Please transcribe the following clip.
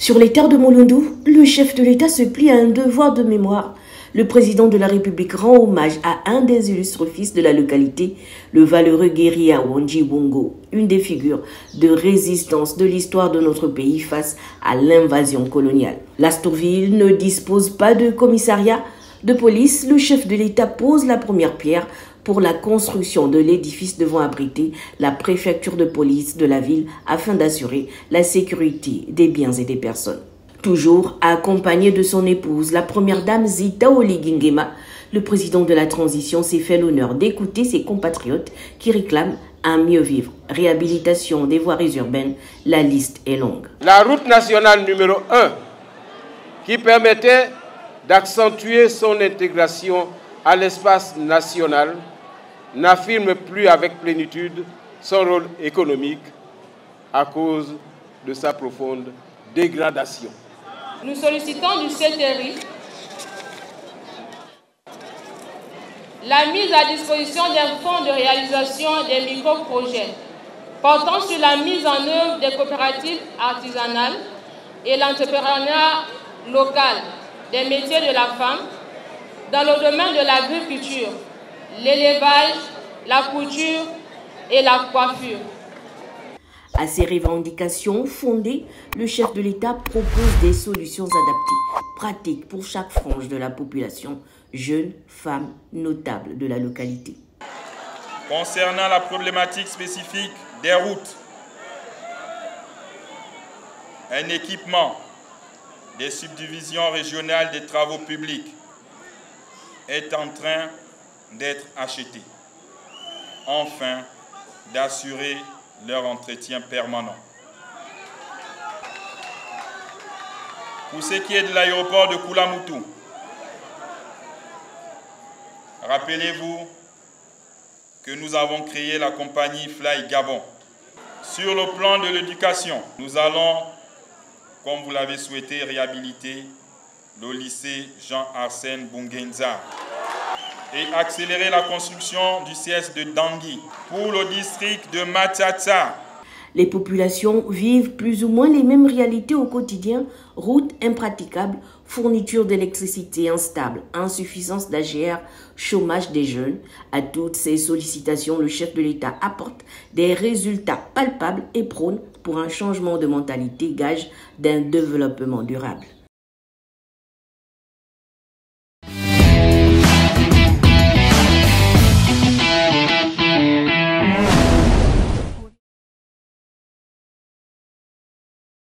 Sur les terres de Molondou, le chef de l'État se plie à un devoir de mémoire. Le président de la République rend hommage à un des illustres fils de la localité, le valeureux guerrier Wandji Bongo, une des figures de résistance de l'histoire de notre pays face à l'invasion coloniale. L'Astorville ne dispose pas de commissariat de police. Le chef de l'État pose la première pierre pour la construction de l'édifice devant abriter la préfecture de police de la ville afin d'assurer la sécurité des biens et des personnes. Toujours accompagné de son épouse, la première dame Zita Oligingema, le président de la transition s'est fait l'honneur d'écouter ses compatriotes qui réclament un mieux vivre. Réhabilitation des voiries urbaines, la liste est longue. La route nationale numéro 1, qui permettait d'accentuer son intégration à l'espace national, n'affirme plus avec plénitude son rôle économique à cause de sa profonde dégradation. Nous sollicitons du CTRI la mise à disposition d'un fonds de réalisation des micro-projets portant sur la mise en œuvre des coopératives artisanales et l'entrepreneuriat local des métiers de la femme dans le domaine de l'agriculture, l'élevage, la couture et la coiffure. À ces revendications fondées, le chef de l'État propose des solutions adaptées, pratiques pour chaque frange de la population, jeunes, femmes, notables de la localité. Concernant la problématique spécifique des routes, un équipement des subdivisions régionales des travaux publics est en train d'être acheté, afin d'assurer leur entretien permanent. Pour ce qui est de l'aéroport de Koulamoutou, rappelez-vous que nous avons créé la compagnie Fly Gabon. Sur le plan de l'éducation, nous allons, comme vous l'avez souhaité, réhabiliter le lycée Jean-Arsène Bungenza et accélérer la construction du CS de Dangui pour le district de Matata. Les populations vivent plus ou moins les mêmes réalités au quotidien, routes impraticables, fourniture d'électricité instable, insuffisance d'AGR, chômage des jeunes. À toutes ces sollicitations, le chef de l'État apporte des résultats palpables et prône pour un changement de mentalité, gage d'un développement durable.